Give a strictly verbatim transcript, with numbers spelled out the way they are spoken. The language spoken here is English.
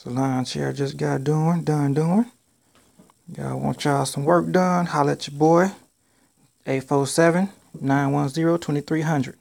Salon chair just got doing, done doing. Y'all want y'all some work done? Holla at your boy. eight four seven, nine one zero, two three zero zero.